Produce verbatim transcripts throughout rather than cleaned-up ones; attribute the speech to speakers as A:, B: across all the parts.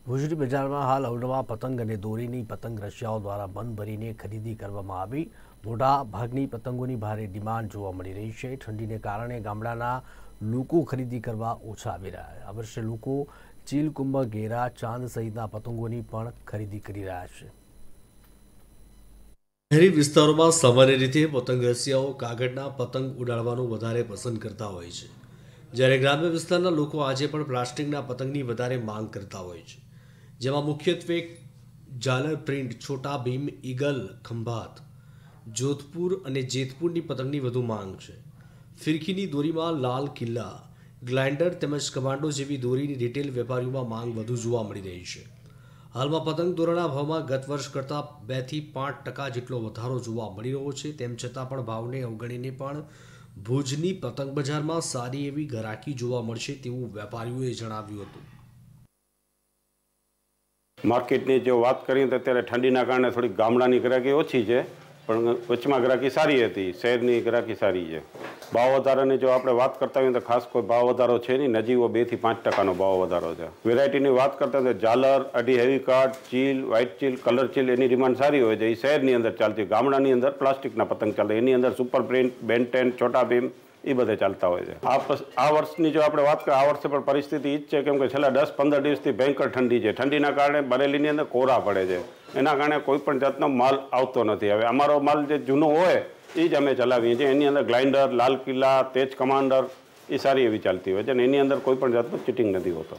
A: ભુજની બજારમાં હાલ અવનવા પતંગ અને દોરીની પતંગ રશિયાઓ દ્વારા મન ભરીને ખરીદી કરવામાં આવી। મોટા ભાગની પતંગોની ભારે ડિમાન્ડ જોવા મળી રહી છે। ઠંડીને કારણે ગામડાના લોકો ખરીદી કરવા ઓછા આવી રહ્યા છે। આ વર્ષે લોકો ચીલ, કુંભ, ઘેરા, ચાંદ સહિતના પતંગોની પણ ખરીદી કરી રહ્યા છે।
B: શહેરી વિસ્તારોમાં સામાન્ય રીતે પતંગ રસિયાઓ કાગળના પતંગ ઉડાડવાનું વધારે પસંદ કરતા હોય છે, જ્યારે ગ્રામ્ય વિસ્તારના લોકો આજે પણ પ્લાસ્ટિકના પતંગની વધારે માંગ કરતા હોય છે, જેમાં મુખ્યત્વે ઝાલર પ્રિન્ટ, છોટા ભીમ, ઈગલ, ખંભાત, જોધપુર અને જેતપુરની પતંગની વધુ માંગ છે। ફિરકીની દોરીમાં લાલ કિલ્લા, ગ્લાઇન્ડર તેમજ કમાન્ડો જેવી દોરીની રિટેલ વેપારીઓમાં માંગ વધુ જોવા મળી રહી છે। હાલમાં પતંગ દોરાના ભાવમાં ગત વર્ષ કરતાં બે થી પાંચ ટકા જેટલો વધારો જોવા મળી રહ્યો છે। તેમ છતાં પણ ભાવને અવગણીને પણ ભુજની પતંગ બજારમાં સારી એવી ઘરાકી જોવા મળશે તેવું વેપારીઓએ જણાવ્યું હતું।
C: માર્કેટની જો વાત કરીએ તો અત્યારે ઠંડીના કારણે થોડી ગામડાની ગ્રાહકી ઓછી છે, પણ વચમાં ગ્રાહકી સારી હતી, શહેરની ગ્રાહકી સારી છે। ભાવ વધારાની જો આપણે વાત કરતા હોઈએ તો ખાસ કોઈ ભાવ વધારો છે નહીં, નજીવો બે થી પાંચ ટકાનો ભાવ વધારો છે। વેરાયટીની વાત કરતા હોય તો ઝાલર, અઢી હેવી કાર્ડ, ચીલ, વ્હાઇટ ચીલ, કલર ચીલ એની ડિમાન્ડ સારી હોય છે, એ શહેરની અંદર ચાલતી। ગામડાની અંદર પ્લાસ્ટિકના પતંગ ચાલે, એની અંદર super print, Ben Ten, Chhota Bheem એ બધે ચાલતા હોય છે। આ આ વર્ષની જો આપણે વાત કરીએ, આ વર્ષે પણ પરિસ્થિતિ એ જ છે, કેમ કે છેલ્લા દસ પંદર દિવસથી ભયંકર ઠંડી છે। ઠંડીના કારણે બરેલીની અંદર કોરા પડે છે, એના કારણે કોઈ પણ જાતનો માલ આવતો નથી। હવે અમારો માલ જે જૂનો હોય એ જ અમે ચલાવીએ છીએ। એની અંદર ગ્લાઇન્ડર, લાલ કિલ્લા, તેજ કમાન્ડર એ સારી એવી ચાલતી હોય છે અને એની અંદર કોઈ પણ જાતનું ચીટિંગ નથી હોતો।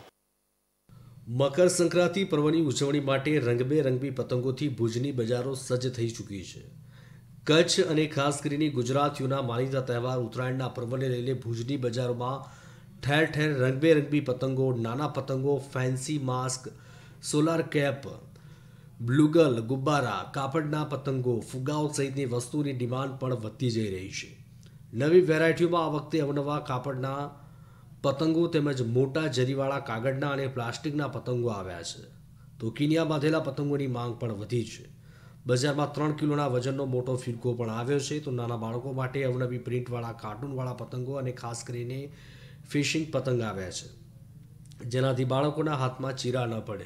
B: મકર સંક્રાંતિ પર્વની ઉજવણી માટે રંગબેરંગી પતંગોથી ભુજની બજારો સજ્જ થઈ ચૂકી છે। કચ્છ અને ખાસ કરીને ગુજરાતીઓના માનીતા તહેવાર ઉત્તરાયણના પર્વને લઈને ભુજની બજારોમાં ઠેર ઠેર રંગબેરંગી પતંગો, નાના પતંગો, ફેન્સી માસ્ક, સોલાર કેપ, બ્લુગલ, ગુબ્બારા, કાપડના પતંગો, ફુગાઓ સહિતની વસ્તુની ડિમાન્ડ પણ વધતી જઈ રહી છે। નવી વેરાયટીઓમાં આ વખતે અવનવા કાપડના પતંગો તેમજ મોટા જરીવાળા કાગળના અને પ્લાસ્ટિકના પતંગો આવ્યા છે, તો કિનિયા બાંધેલા પતંગોની માંગ પણ વધી છે। બજારમાં ત્રણ કિલોના વજનનો મોટો ફિરકો પણ આવ્યો છે, તો નાના બાળકો માટે અવનવી પ્રિન્ટવાળા, કાર્ટૂનવાળા પતંગો અને ખાસ કરીને ફિશિંગ પતંગ આવ્યા છે, જેનાથી બાળકોના હાથમાં ચીરા ન પડે।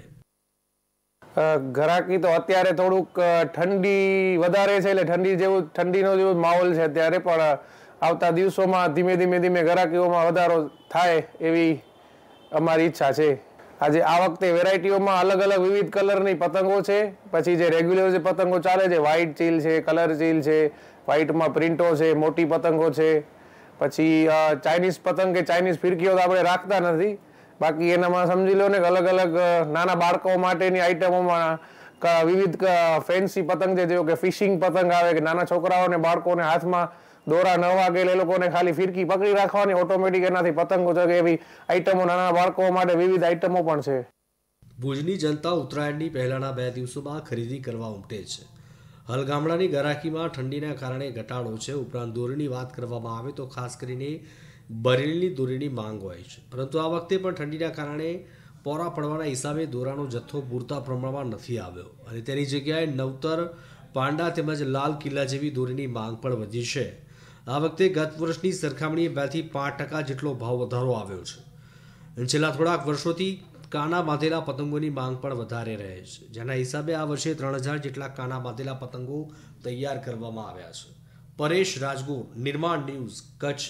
D: ઘરાકી તો અત્યારે થોડુંક ઠંડી વધારે છે, એટલે ઠંડી જેવું ઠંડીનો જેવો માહોલ છે અત્યારે, પણ આવતા દિવસોમાં ધીમે ધીમે ધીમે ઘરાકીઓમાં વધારો થાય એવી અમારી ઈચ્છા છે। આજે આ વખતે વેરાયટીઓમાં અલગ અલગ વિવિધ કલરની પતંગો છે। પછી જે રેગ્યુલર જે પતંગો ચાલે છે, વ્હાઇટ ચીલ છે, કલર ચીલ છે, વ્હાઇટમાં પ્રિન્ટો છે, મોટી પતંગો છે, પછી ચાઇનીઝ પતંગ કે ચાઇનીઝ ફિરકીઓ તો આપણે રાખતા નથી, બાકી એનામાં સમજી લો ને કે અલગ અલગ નાના બાળકો માટેની આઈટમોમાં વિવિધ ફેન્સી પતંગ છે, જેવો કે ફિશિંગ પતંગ આવે કે નાના છોકરાઓને બાળકોને હાથમાં દોરા ન વાગે એ લોકોને ખાલી ફિરકી પકડી રાખવાની, ઓટોમેટિક એનાથી પતંગો ચગે એવી આઈટમો નાના બાળકો માટે વિવિધ આઈટમો પણ છે।
B: ભુજની જનતા ઉત્તરાયણની પહેલાના બે દિવસોમાં ખરીદી કરવા ઉમટે છે। હાલ ગામડાની ગરાકીમાં ઠંડીના કારણે ઘટાડો છે। ઉપરાંત દોરીની વાત કરવામાં આવે તો ખાસ કરીને બરેલીની દોરીની માંગ હોય છે, પરંતુ આ વખતે પણ ઠંડીના કારણે પોરા પડવાના હિસાબે દોરાનો જથ્થો પૂરતા પ્રમાણમાં નથી આવ્યો અને તેની જગ્યાએ નવતર, પાંડા તેમજ લાલ કિલ્લા જેવી દોરીની માંગ પણ વધી છે। આ વખતે ગત વર્ષની સરખામણીએ બે થી પાંચ ટકા જેટલો ભાવ વધારો આવ્યો છે અને છેલ્લા થોડાક વર્ષોથી કાના બાંધેલા પતંગોની માંગ પણ વધારે રહે છે, જેના હિસાબે આ વર્ષે ત્રણ હજાર જેટલા કાના બાંધેલા પતંગો તૈયાર કરવામાં આવ્યા છે। પરેશ રાજગોર, નિર્માણ ન્યૂઝ, કચ્છ।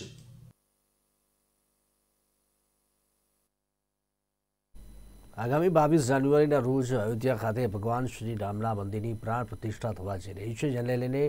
A: આગામી બાવીસ જાન્યુઆરીના રોજ અયોધ્યા ખાતે ભગવાન શ્રી રામના મંદિરની પ્રાણ પ્રતિષ્ઠા થવા જઈ રહી છે, જેને લઈને